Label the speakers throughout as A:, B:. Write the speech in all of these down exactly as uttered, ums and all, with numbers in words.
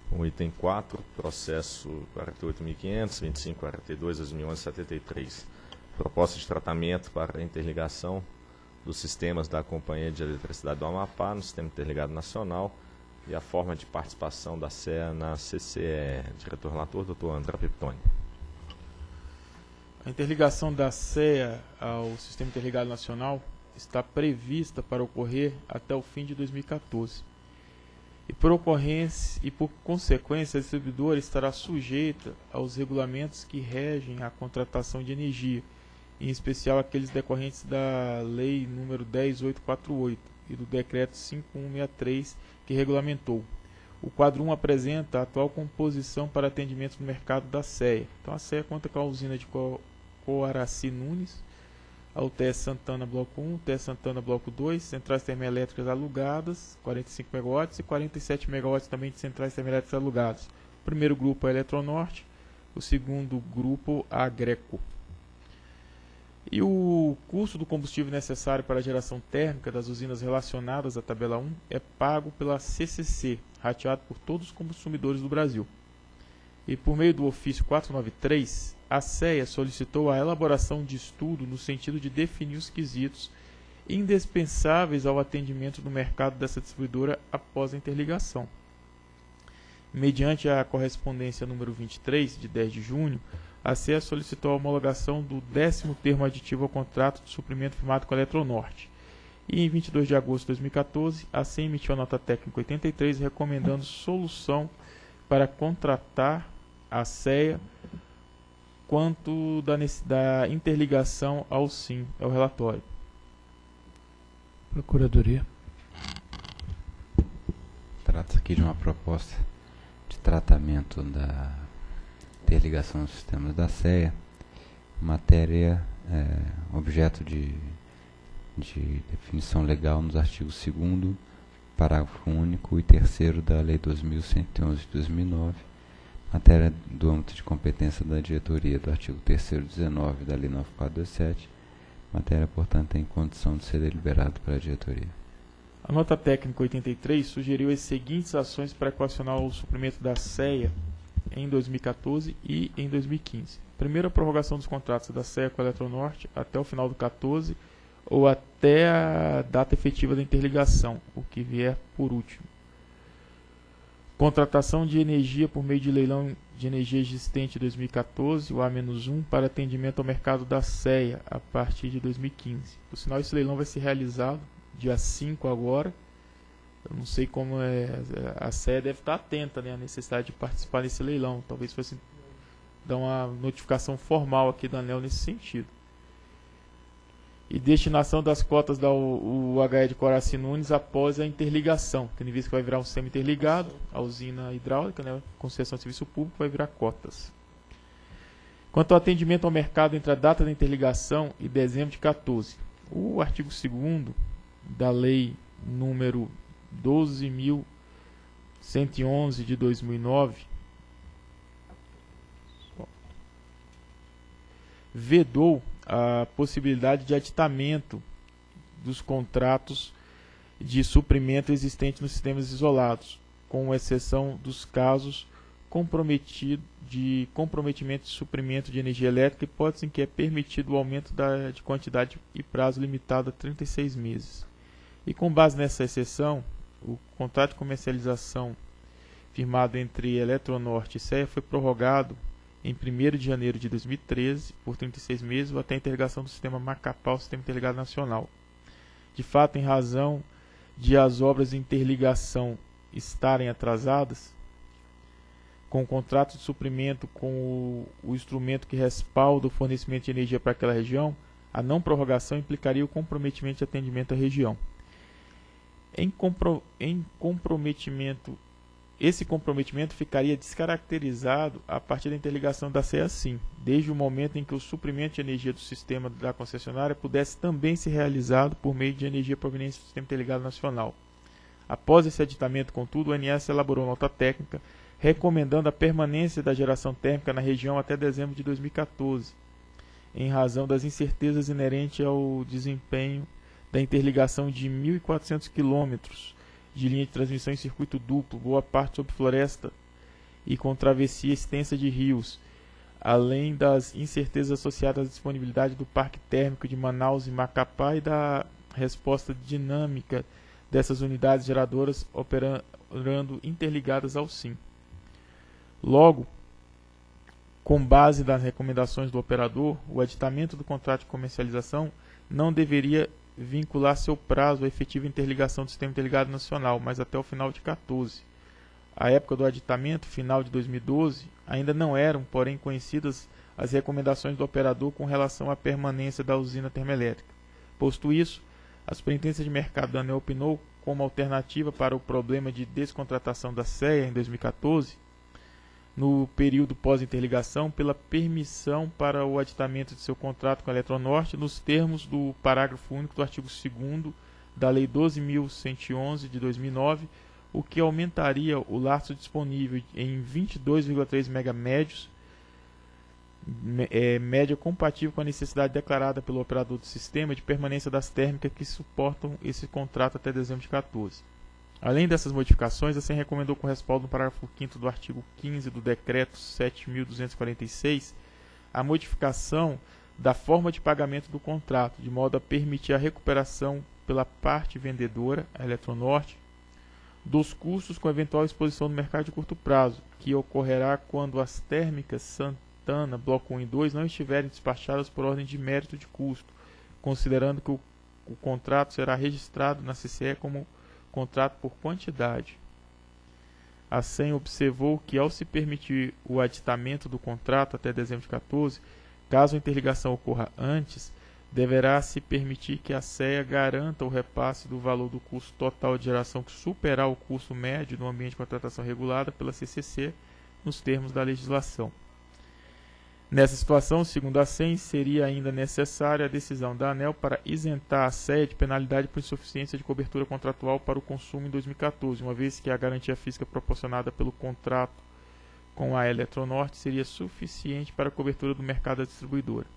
A: O item quatro, processo quarenta e oito mil e quinhentos, vinte e cinco quarenta e dois, dois mil e onze, setenta e três. Proposta de tratamento para a interligação dos sistemas da Companhia de Eletricidade do Amapá no Sistema Interligado Nacional e a forma de participação da C E A na C C E. Diretor relator, doutor André Piptoni.
B: A interligação da C E A ao Sistema Interligado Nacional está prevista para ocorrer até o fim de dois mil e quatorze. E por ocorrência e por consequência, a distribuidora estará sujeita aos regulamentos que regem a contratação de energia, em especial aqueles decorrentes da Lei número dez mil oitocentos e quarenta e oito e do Decreto cinco mil cento e sessenta e três, que regulamentou. O quadro um apresenta a atual composição para atendimento no mercado da C E A. Então, a C E A conta com a usina de Co Coaraci Nunes, a U T S Santana Bloco um, U T S Santana Bloco dois, centrais termoelétricas alugadas, quarenta e cinco megawatts, e quarenta e sete megawatts também de centrais termoelétricas alugadas. O primeiro grupo é a Eletronorte, o segundo grupo a Agreco. E o custo do combustível necessário para a geração térmica das usinas relacionadas à tabela um é pago pela C C C, rateado por todos os consumidores do Brasil. E por meio do ofício quatrocentos e noventa e três, a C E A solicitou a elaboração de estudo no sentido de definir os quesitos indispensáveis ao atendimento do mercado dessa distribuidora após a interligação. Mediante a correspondência número vinte e três, de dez de junho, a C E A solicitou a homologação do décimo termo aditivo ao contrato de suprimento firmado com a Eletronorte. E em vinte e dois de agosto de dois mil e quatorze, a C E A emitiu a nota técnica oitenta e três recomendando solução para contratar a C E A quanto da, da interligação ao SIM, é o relatório.
C: Procuradoria.
D: Trata-se aqui de uma proposta de tratamento da interligação dos sistemas da C E A, matéria é, objeto de, de definição legal nos artigos segundo, parágrafo único e terceiro da Lei dois mil cento e onze de dois mil e nove, matéria do âmbito de competência da diretoria do artigo terceiro dezenove da Lei nove mil quatrocentos e vinte e sete, matéria, portanto, em condição de ser deliberado pela diretoria.
B: A nota técnica oitenta e três sugeriu as seguintes ações para equacionar o suprimento da C E A em dois mil e quatorze e em dois mil e quinze. Primeiro, a prorrogação dos contratos da C E A com a Eletronorte até o final do quatorze ou até a data efetiva da interligação, o que vier por último. Contratação de energia por meio de leilão de energia existente dois mil e quatorze, o A menos um, para atendimento ao mercado da C E A a partir de dois mil e quinze. Por sinal, esse leilão vai ser realizado dia cinco agora. Eu não sei como é. A C E A deve estar atenta, né, à necessidade de participar desse leilão. Talvez fosse dar uma notificação formal aqui da ANEEL nesse sentido. E destinação das cotas da U H E de Coaraci Nunes após a interligação, tendo em vista que vai virar um sistema interligado, a usina hidráulica, né, concessão de serviço público, vai virar cotas. Quanto ao atendimento ao mercado entre a data da interligação e dezembro de quatorze, o artigo segundo da Lei número doze mil cento e onze de dois mil e nove vedou a possibilidade de aditamento dos contratos de suprimento existentes nos sistemas isolados, com exceção dos casos comprometido de comprometimento de suprimento de energia elétrica, hipótese em que é permitido o aumento da, de quantidade e prazo limitado a trinta e seis meses. E com base nessa exceção, o contrato de comercialização firmado entre Eletronorte e C E A foi prorrogado em primeiro de janeiro de dois mil e treze, por trinta e seis meses, ou até a interligação do sistema Macapá ao Sistema Interligado Nacional. De fato, em razão de as obras de interligação estarem atrasadas, com o contrato de suprimento com o, o instrumento que respalda o fornecimento de energia para aquela região, a não prorrogação implicaria o comprometimento de atendimento à região. Em, compro, em comprometimento Esse comprometimento ficaria descaracterizado a partir da interligação da C E A SIM, desde o momento em que o suprimento de energia do sistema da concessionária pudesse também ser realizado por meio de energia proveniente do Sistema Interligado Nacional. Após esse aditamento, contudo, o A N S elaborou nota técnica recomendando a permanência da geração térmica na região até dezembro de dois mil e quatorze, em razão das incertezas inerentes ao desempenho da interligação de mil e quatrocentos quilômetros de linha de transmissão em circuito duplo, boa parte sob floresta e com travessia extensa de rios, além das incertezas associadas à disponibilidade do parque térmico de Manaus e Macapá e da resposta dinâmica dessas unidades geradoras operando interligadas ao S I M. Logo, com base nas recomendações do operador, o aditamento do contrato de comercialização não deveria vincular seu prazo à efetiva interligação do Sistema Interligado Nacional, mas até o final de dois mil e quatorze. À época do aditamento, final de dois mil e doze, ainda não eram, porém, conhecidas as recomendações do operador com relação à permanência da usina termoelétrica. Posto isso, a Superintendência de Mercado da ANEEL opinou como alternativa para o problema de descontratação da S E A em dois mil e quatorze, no período pós-interligação, pela permissão para o aditamento de seu contrato com a Eletronorte nos termos do parágrafo único do artigo segundo da Lei doze mil cento e onze de dois mil e nove, o que aumentaria o lastro disponível em vinte e dois vírgula três megamédios, é, média compatível com a necessidade declarada pelo operador do sistema de permanência das térmicas que suportam esse contrato até dezembro de dois mil e quatorze. Além dessas modificações, a S E M recomendou com respaldo no parágrafo quinto do artigo quinze do Decreto sete mil duzentos e quarenta e seis a modificação da forma de pagamento do contrato, de modo a permitir a recuperação pela parte vendedora, a Eletronorte, dos custos com eventual exposição no mercado de curto prazo, que ocorrerá quando as térmicas Santana, Bloco um e dois, não estiverem despachadas por ordem de mérito de custo, considerando que o, o contrato será registrado na C C E como contrato por quantidade. A S E M observou que, ao se permitir o aditamento do contrato até dezembro de dois mil e quatorze, caso a interligação ocorra antes, deverá se permitir que a S E A garanta o repasse do valor do custo total de geração que superar o custo médio no ambiente de contratação regulada pela C C C nos termos da legislação. Nessa situação, segundo a S E M, seria ainda necessária a decisão da ANEEL para isentar a S E A de penalidade por insuficiência de cobertura contratual para o consumo em dois mil e quatorze, uma vez que a garantia física proporcionada pelo contrato com a Eletronorte seria suficiente para a cobertura do mercado da distribuidora.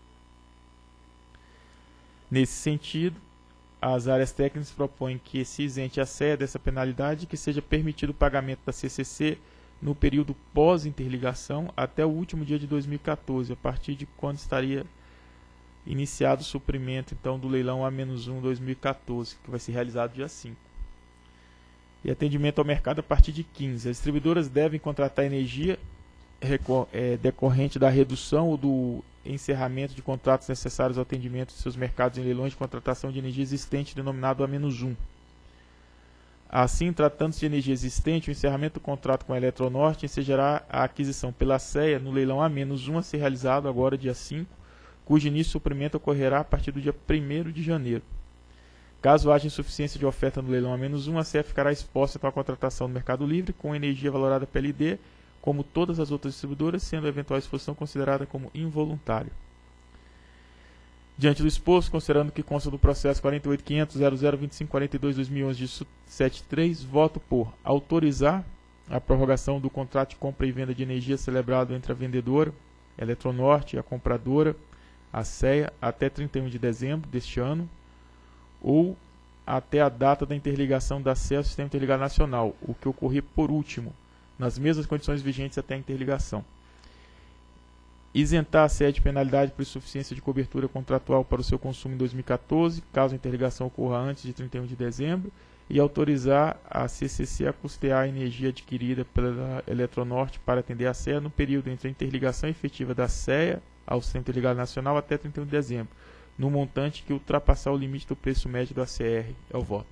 B: Nesse sentido, as áreas técnicas propõem que se isente a S E A dessa penalidade e que seja permitido o pagamento da C C C no período pós-interligação até o último dia de dois mil e quatorze, a partir de quando estaria iniciado o suprimento então, do leilão A um dois mil e quatorze, que vai ser realizado dia cinco. E atendimento ao mercado a partir de quinze. As distribuidoras devem contratar energia decorrente da redução ou do encerramento de contratos necessários ao atendimento de seus mercados em leilões de contratação de energia existente, denominado A um. Assim, tratando-se de energia existente, o encerramento do contrato com a Eletronorte ensejará a aquisição pela S E A no leilão A um a ser realizado agora dia cinco, cujo início de suprimento ocorrerá a partir do dia primeiro de janeiro. Caso haja insuficiência de oferta no leilão A um, a S E A ficará exposta à contratação no Mercado Livre com energia valorada P L D, como todas as outras distribuidoras, sendo a eventual exposição considerada como involuntária. Diante do exposto, considerando que consta do processo quarenta e oito ponto quinhentos ponto zero zero vinte e cinco ponto quarenta e dois barra dois mil e onze de setenta e três, voto por autorizar a prorrogação do contrato de compra e venda de energia celebrado entre a vendedora, Eletronorte, e a compradora, a S E A, até trinta e um de dezembro deste ano, ou até a data da interligação da S E A ao Sistema Interligado Nacional, o que ocorrer por último, nas mesmas condições vigentes até a interligação. Isentar a S E A de penalidade por insuficiência de cobertura contratual para o seu consumo em dois mil e quatorze, caso a interligação ocorra antes de trinta e um de dezembro, e autorizar a C C C a custear a energia adquirida pela Eletronorte para atender a S E A no período entre a interligação efetiva da S E A ao Sistema Interligado Nacional até trinta e um de dezembro, no montante que ultrapassar o limite do preço médio da C R. É o voto.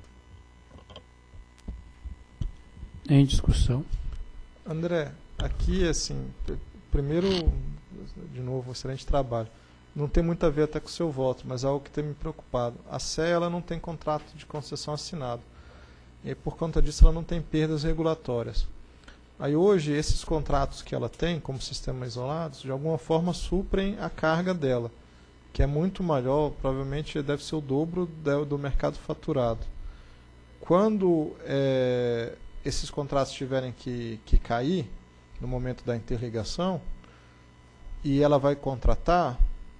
C: Em discussão.
E: André, aqui, assim, primeiro, de novo, excelente trabalho. Não tem muito a ver até com o seu voto, mas é algo que tem me preocupado. A S E A ela não tem contrato de concessão assinado. E por conta disso ela não tem perdas regulatórias. Aí hoje, esses contratos que ela tem, como sistemas isolados, de alguma forma suprem a carga dela, que é muito maior, provavelmente deve ser o dobro do mercado faturado. Quando é, esses contratos tiverem que, que cair, no momento da interligação, e ela vai contratar,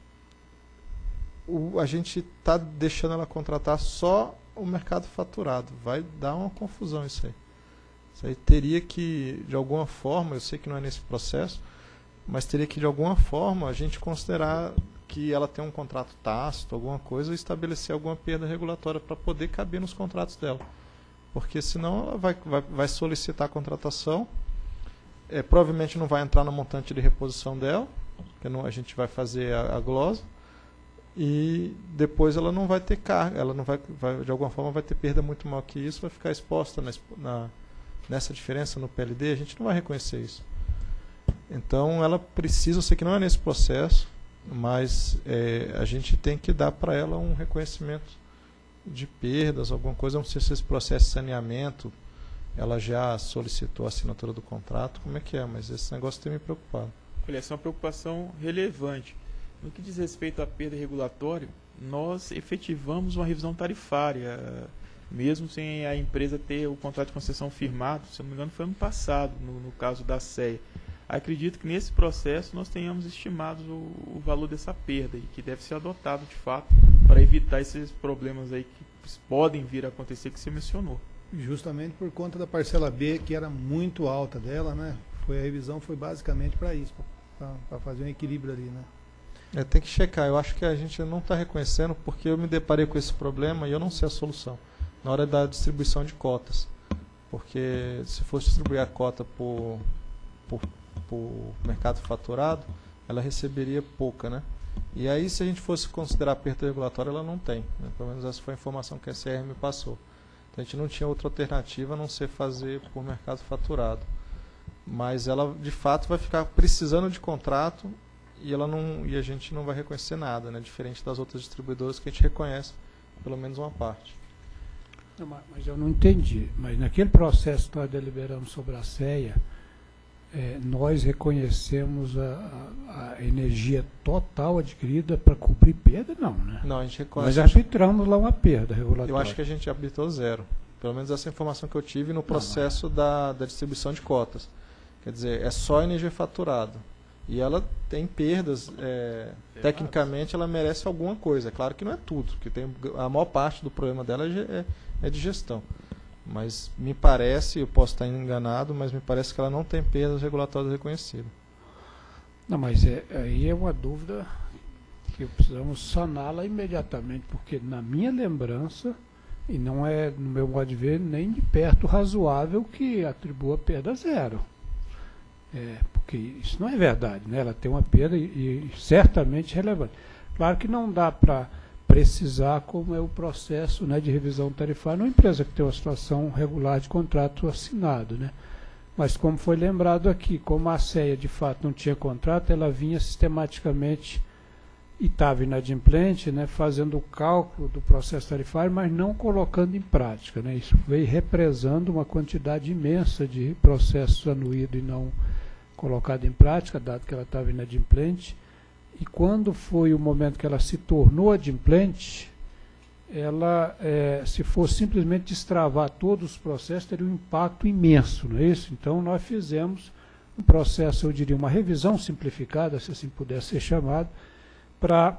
E: o, a gente está deixando ela contratar só o mercado faturado. Vai dar uma confusão isso aí. Isso aí teria que, de alguma forma, eu sei que não é nesse processo, mas teria que, de alguma forma, a gente considerar que ela tem um contrato tácito, alguma coisa, e estabelecer alguma perda regulatória para poder caber nos contratos dela. Porque senão ela vai, vai, vai solicitar a contratação, é, provavelmente não vai entrar no montante de reposição dela, porque não, a gente vai fazer a, a glosa, e depois ela não vai ter carga, ela não vai, vai, de alguma forma vai ter perda muito maior que isso, vai ficar exposta na, na, nessa diferença no P L D, a gente não vai reconhecer isso. Então ela precisa, eu sei que não é nesse processo, mas é, a gente tem que dar para ela um reconhecimento de perdas, alguma coisa, não sei se esse processo de saneamento ela já solicitou a assinatura do contrato, como é que é, mas esse negócio tem me preocupado.
B: Olha, essa é uma preocupação relevante. No que diz respeito à perda regulatória, nós efetivamos uma revisão tarifária, mesmo sem a empresa ter o contrato de concessão firmado, se não me engano foi ano passado, no, no caso da S E A. Acredito que nesse processo nós tenhamos estimado o, o valor dessa perda e que deve ser adotado de fato para evitar esses problemas aí que podem vir a acontecer que você mencionou.
F: Justamente por conta da parcela B, que era muito alta dela, né? Foi, a revisão foi basicamente para isso, para fazer um equilíbrio ali, né?
E: É, tem que checar, eu acho que a gente não está reconhecendo porque eu me deparei com esse problema e eu não sei a solução na hora da distribuição de cotas, porque se fosse distribuir a cota por, por, por mercado faturado, ela receberia pouca, né? E aí se a gente fosse considerar a perda regulatória, ela não tem, né? Pelo menos essa foi a informação que a S R me passou. Então a gente não tinha outra alternativa a não ser fazer por mercado faturado, mas ela de fato vai ficar precisando de contrato e, ela não, e a gente não vai reconhecer nada, né? Diferente das outras distribuidoras que a gente reconhece pelo menos uma parte.
C: Não, mas eu não entendi. Mas naquele processo que nós deliberamos sobre a S E A, é, nós reconhecemos a, a, a energia total adquirida para cobrir perda? Não, né?
E: Não, a gente reconhece.
C: Nós arbitramos lá uma perda regulatória.
E: Eu acho que a gente arbitrou zero. Pelo menos essa informação que eu tive no processo não, não. Da, da distribuição de cotas. Quer dizer, é só energia faturada. E ela tem perdas, é, tecnicamente ela merece alguma coisa. É claro que não é tudo, porque tem, a maior parte do problema dela é, é de gestão. Mas me parece, eu posso estar enganado, mas me parece que ela não tem perdas regulatórias reconhecidas.
C: Não, mas é, aí é uma dúvida que precisamos saná-la imediatamente, porque na minha lembrança, e não é, no meu modo de ver, nem de perto razoável que atribua perda zero. É, porque isso não é verdade, né? Ela tem uma perda e, e certamente relevante. Claro que não dá para precisar como é o processo, né, de revisão tarifária numa empresa que tem uma situação regular de contrato assinado, né? Mas como foi lembrado aqui, como a S E A de fato não tinha contrato, ela vinha sistematicamente e estava inadimplente, né, fazendo o cálculo do processo tarifário, mas não colocando em prática, né? Isso veio represando uma quantidade imensa de processos anuídos e não colocado em prática, dado que ela estava inadimplente. E quando foi o momento que ela se tornou adimplente, ela, é, se for simplesmente destravar todos os processos, teria um impacto imenso, não é isso? Então nós fizemos um processo, eu diria, uma revisão simplificada, se assim pudesse ser chamado, para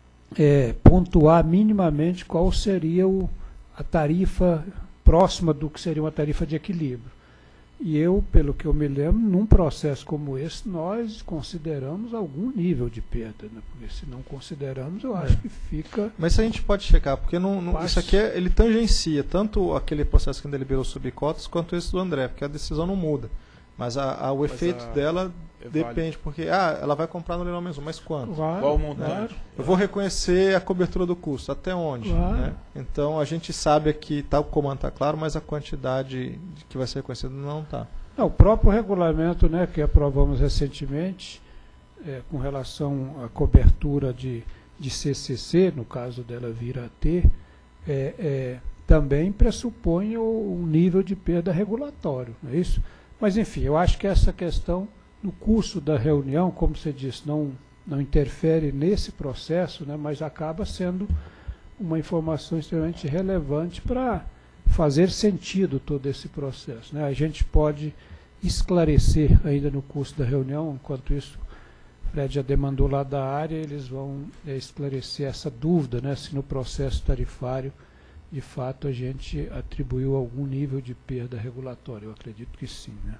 C: é, pontuar minimamente qual seria o, a tarifa próxima do que seria uma tarifa de equilíbrio. E eu, pelo que eu me lembro, num processo como esse, nós consideramos algum nível de perda, né? Porque se não consideramos, eu acho é. que fica...
E: Mas isso a gente pode checar, porque não, não, isso aqui é, ele tangencia tanto aquele processo que ele deliberou sobre cotas, quanto esse do André, porque a decisão não muda. Mas a, a, o Mas efeito a... dela é depende, válido. Porque ah, ela vai comprar no leilão mesmo, mas quanto?
C: Claro,
B: qual o montante?
E: Né? Eu vou reconhecer a cobertura do custo, até onde?
C: Claro.
E: Né? Então a gente sabe aqui, tá, o comando está claro, mas a quantidade que vai ser reconhecida não está.
C: O próprio regulamento, né, que aprovamos recentemente, é, com relação à cobertura de, de C C C, no caso dela vir a ter, é, é, também pressupõe um nível de perda regulatório, não é isso? Mas, enfim, eu acho que essa questão, no curso da reunião, como você disse, não, não interfere nesse processo, né, mas acaba sendo uma informação extremamente relevante para fazer sentido todo esse processo, né? A gente pode esclarecer ainda no curso da reunião, enquanto isso, o Fred já demandou lá da área, eles vão é, esclarecer essa dúvida, né, se no processo tarifário de fato a gente atribuiu algum nível de perda regulatória. Eu acredito que sim, né?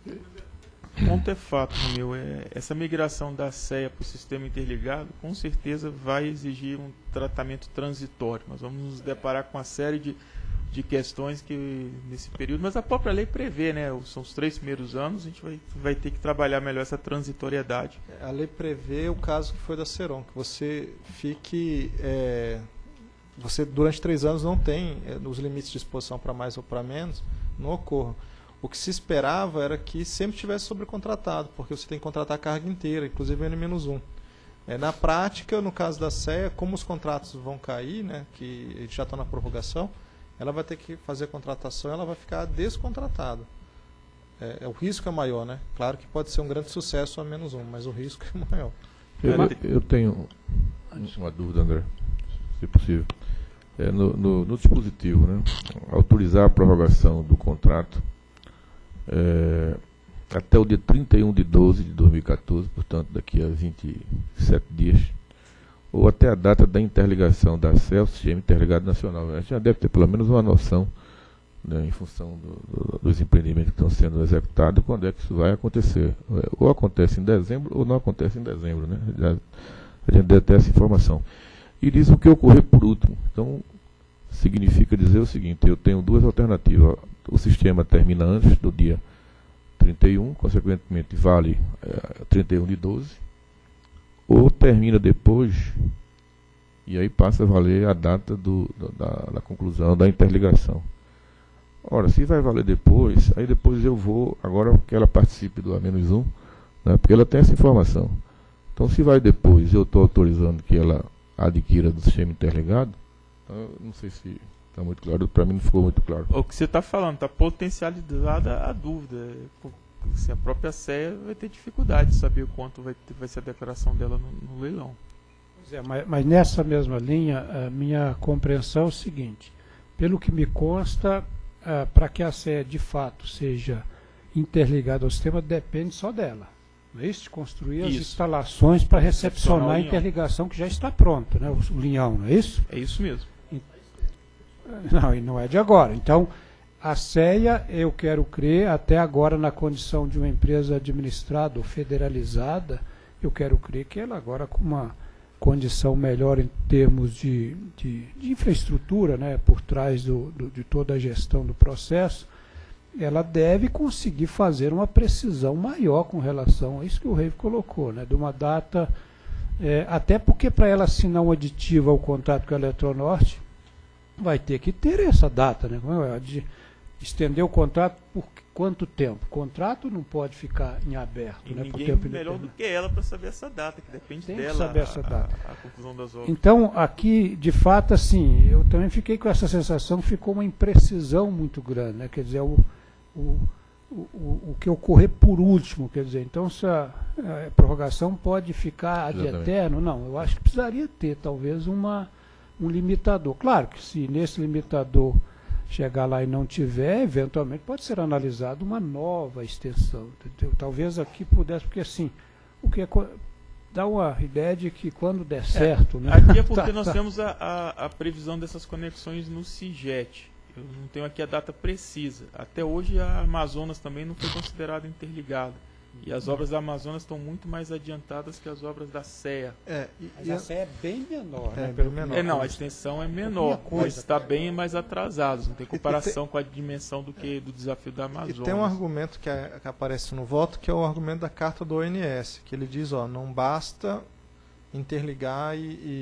B: Ponto é fato, meu. É, essa migração da S E A para o sistema interligado, com certeza vai exigir um tratamento transitório. Nós vamos nos deparar com uma série de, de questões que nesse período, mas a própria lei prevê, né? São os três primeiros anos, a gente vai, vai ter que trabalhar melhor essa transitoriedade.
E: A lei prevê o caso que foi da Ceron, que você fique... É, você durante três anos não tem é, os limites de exposição para mais ou para menos, não ocorra. O que se esperava era que sempre tivesse sobrecontratado, porque você tem que contratar a carga inteira, inclusive o N menos um. É, na prática, no caso da S E A, como os contratos vão cair, né, que já estão na prorrogação, ela vai ter que fazer a contratação, ela vai ficar descontratada. É, é, o risco é maior, né? Claro que pode ser um grande sucesso a menos um, mas o risco é maior.
G: Eu, eu tenho uma dúvida, André, se possível. É, no, no, no dispositivo, né, autorizar a prorrogação do contrato É, até o dia trinta e um de doze de dois mil e quatorze, portanto daqui a vinte e sete dias, ou até a data da interligação da S E A ao Sistema Interligado Nacional. A gente já deve ter pelo menos uma noção, né, em função do, do, dos empreendimentos que estão sendo executados, quando é que isso vai acontecer. Ou acontece em dezembro ou não acontece em dezembro, né? Já, a gente deve ter essa informação. E diz o que ocorrer por último. Então, significa dizer o seguinte: eu tenho duas alternativas. O sistema termina antes do dia trinta e um, consequentemente vale é, trinta e um de doze, ou termina depois, e aí passa a valer a data do, da, da conclusão da interligação. Ora, se vai valer depois, aí depois eu vou, agora que ela participe do A menos um, né, porque ela tem essa informação. Então, se vai depois, eu estou autorizando que ela adquira do sistema interligado, então, eu não sei se... Está muito claro, para mim não ficou muito claro.
B: O que você está falando, está potencializada a dúvida. Assim, a própria S E A vai ter dificuldade de saber o quanto vai, ter, vai ser a declaração dela no, no leilão.
C: Pois é, mas, mas nessa mesma linha, a minha compreensão é o seguinte: pelo que me consta, ah, para que a S E A de fato seja interligada ao sistema, depende só dela. Não é isso? De construir
B: isso.
C: As instalações para recepcionar a
B: linhão.
C: interligação que já está pronta, né? O, o linhão, não é isso?
B: É isso mesmo.
C: Não, e não é de agora. Então, a S E A, eu quero crer, até agora na condição de uma empresa administrada ou federalizada, eu quero crer que ela agora com uma condição melhor em termos de, de, de infraestrutura, né, por trás do, do, de toda a gestão do processo, ela deve conseguir fazer uma precisão maior com relação a isso que o Rei colocou, né, de uma data, é, até porque para ela assinar um aditivo ao contrato com a Eletronorte, vai ter que ter essa data, né? De estender o contrato por quanto tempo? O contrato não pode ficar em aberto.
B: E
C: né?
B: ninguém
C: por tempo
B: melhor do que ela para saber essa data, que depende
C: Tem que
B: dela
C: saber essa
B: a,
C: data.
B: A, a conclusão das obras.
C: Então, aqui, de fato, assim, eu também fiquei com essa sensação que ficou uma imprecisão muito grande, né? Quer dizer, o, o, o, o que ocorrer por último, quer dizer, então se a, a prorrogação pode ficar ad eterno, não, eu acho que precisaria ter talvez uma um limitador. Claro que se nesse limitador chegar lá e não tiver, eventualmente pode ser analisado uma nova extensão. Entendeu? Talvez aqui pudesse, porque assim, o que é, dá uma ideia de que quando der certo...
B: É,
C: né?
B: aqui é porque
C: tá,
B: nós
C: tá.
B: temos a, a, a previsão dessas conexões no CIGET. Eu não tenho aqui a data precisa. Até hoje a Amazonas também não foi considerada interligada. E as obras da Amazonas estão muito mais adiantadas que as obras da S E A.
E: É, e,
C: Mas
E: e
C: a S E A é bem menor,
E: É,
C: né?
E: bem
C: pelo
E: menor.
C: que-
B: É, não, a extensão é menor,
C: coisa,
B: mas está
C: cara.
B: bem mais atrasado. Não tem comparação com a dimensão do que do desafio da
E: E
B: Amazonas.
E: tem um argumento que, é- que aparece no voto, que é o argumento da carta do O N S, que ele diz, ó, não basta interligar e,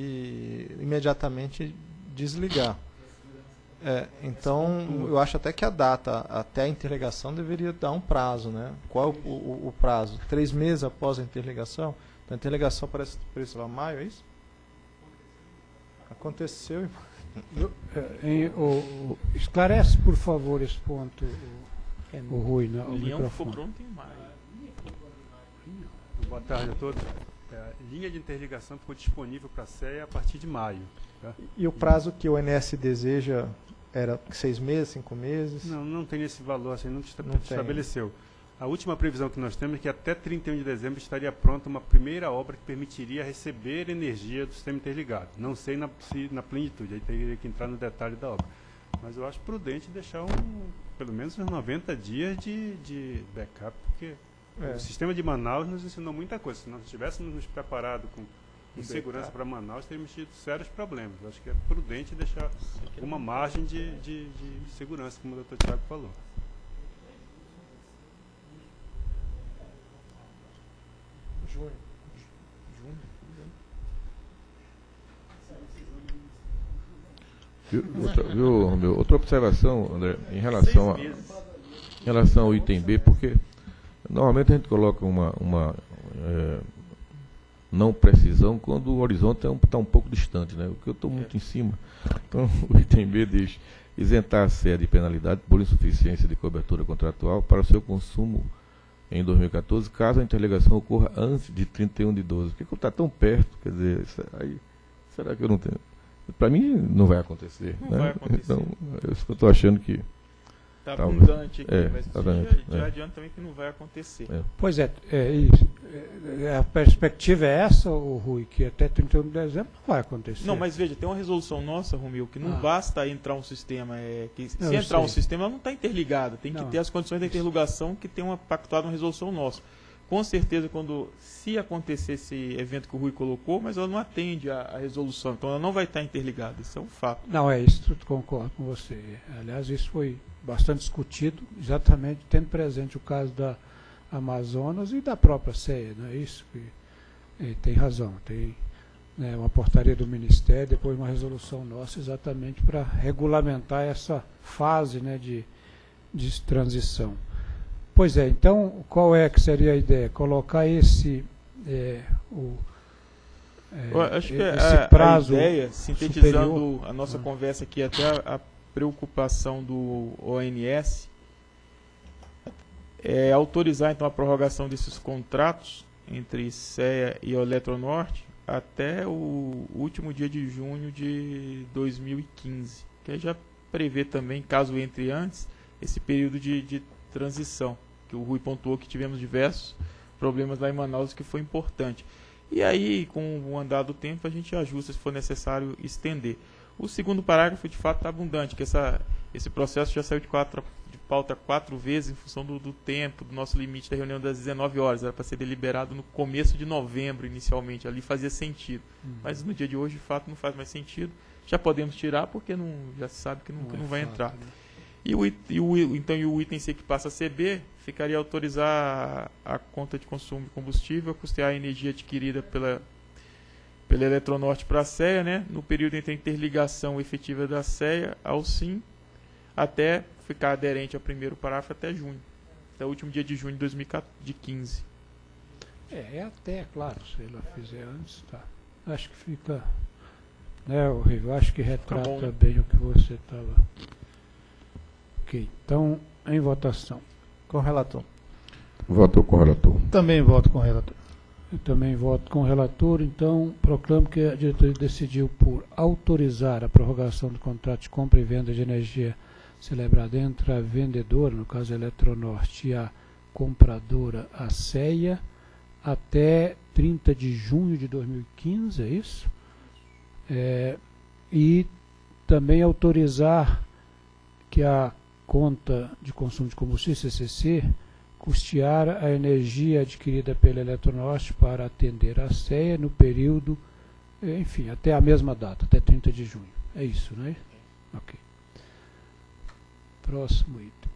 E: e imediatamente desligar. É, então, eu acho até que a data até a interligação deveria dar um prazo, né? Qual é o, o, o prazo? Três meses após a interligação? Então, a interligação parece preço lá maio, é isso? Aconteceu.
C: É, em- o- o- esclarece, por favor, esse ponto, o, o Rui, né, o
B: O Leão ficou
C: microfone.
B: pronto em maio.
H: Boa tarde a todos. É, a linha de interligação ficou disponível para a S E A a partir de maio. Tá?
E: E o prazo que o O N S deseja era seis meses, cinco meses?
H: Não, não tem esse valor, assim, não, esta-
E: Não tem.
H: estabeleceu. A última previsão que nós temos é que até trinta e um de dezembro estaria pronta uma primeira obra que permitiria receber energia do sistema interligado. Não sei na, se na plenitude, aí teria que entrar no detalhe da obra. Mas eu acho prudente deixar um, pelo menos uns noventa dias de, de backup, porque é. o sistema de Manaus nos ensinou muita coisa. Se nós tivéssemos nos preparado com, com segurança para Manaus, teríamos tido sérios problemas. Eu acho que é prudente deixar uma margem de, de, de segurança, como o doutor Tiago falou.
E: Junho. Junho.
G: Viu, outra, viu, meu, outra observação, André, em relação, a, em relação ao item B, porque normalmente a gente coloca uma, uma é, não precisão quando o horizonte está um, tá um pouco distante, né? Porque eu estou muito é. em cima. Então, o item B diz isentar a S E A de penalidade por insuficiência de cobertura contratual para o seu consumo em dois mil e quatorze, caso a interligação ocorra antes de trinta e um de doze. Porque está tão perto, quer dizer, isso aí, será que eu não tenho? Para mim não vai acontecer.
B: Não
G: né?
B: vai acontecer.
G: Então, eu estou achando que
B: está abundante aqui,
G: é,
B: mas
G: tá
B: já, já
G: é.
B: adianta também que não vai acontecer.
G: É.
C: Pois é, é isso. É, a perspectiva é essa, o Rui, que até trinta e um de dezembro não vai acontecer.
B: Não, mas veja, tem uma resolução nossa, Romil, que não
C: ah.
B: basta entrar um sistema. É, que se
C: Eu
B: entrar
C: sei.
B: um sistema, ela não está interligada. Tem
C: não.
B: que ter as condições da interligação que tem uma pactuada uma resolução nossa. Com certeza, quando se acontecer esse evento que o Rui colocou, mas ela não atende à, à resolução, então ela não vai estar interligada. Isso é um fato.
C: Não, é isso, eu concordo com você. Aliás, isso foi bastante discutido, exatamente tendo presente o caso da Amazonas e da própria S E A, não é isso? Que, é, tem razão, tem né, uma portaria do Ministério, depois uma resolução nossa, exatamente para regulamentar essa fase né, de, de transição. Pois é, então, qual é que seria a ideia? Colocar esse, é, o, é,
B: Eu acho que
C: esse
B: a,
C: prazo
B: a ideia, sintetizando
C: superior.
B: a nossa
C: Ah.
B: conversa aqui, até a, a preocupação do O N S, é autorizar então a prorrogação desses contratos entre S E A e o Eletronorte até o último dia de junho de dois mil e quinze, que aí já prevê também, caso entre antes, esse período de, de transição, que o Rui pontuou que tivemos diversos problemas lá em Manaus, que foi importante. E aí, com o andar do tempo, a gente ajusta se for necessário estender. O segundo parágrafo, de fato, está abundante, que essa, esse processo já saiu de, quatro, de pauta quatro vezes em função do, do tempo, do nosso limite da reunião das dezenove horas. Era para ser deliberado no começo de novembro, inicialmente. Ali fazia sentido. Uhum. Mas no dia de hoje, de fato, não faz mais sentido. Já podemos tirar, porque não, já se sabe que não, não, que não é vai fato, entrar. Né? E o, e o, então e o item C que passa a ser B, ficaria a autorizar a, a conta de consumo de combustível a custear a energia adquirida pela, pela Eletronorte para a S E A, né, no período entre a interligação efetiva da S E A ao SIM, até ficar aderente ao primeiro parágrafo até junho, até o último dia de junho de dois mil e quinze.
C: É, é até, claro, se ela fizer antes, tá. Acho que fica, né, horrível, acho que retrata
B: bom, né?
C: bem o que você estava... Ok, então, em votação.
E: Com o relator.
G: Voto com o relator.
F: Também voto com o relator.
C: Eu também voto com o relator, então proclamo que a diretoria decidiu por autorizar a prorrogação do contrato de compra e venda de energia celebrada entre a vendedora, no caso a Eletronorte, e a compradora, a S E A, até trinta de junho de dois mil e quinze, é isso? É, e também autorizar que a conta de consumo de combustível, C C C, custear a energia adquirida pela Eletronorte para atender a S E A no período, enfim, até a mesma data, até trinta de junho. É isso, não é? Ok. Próximo item.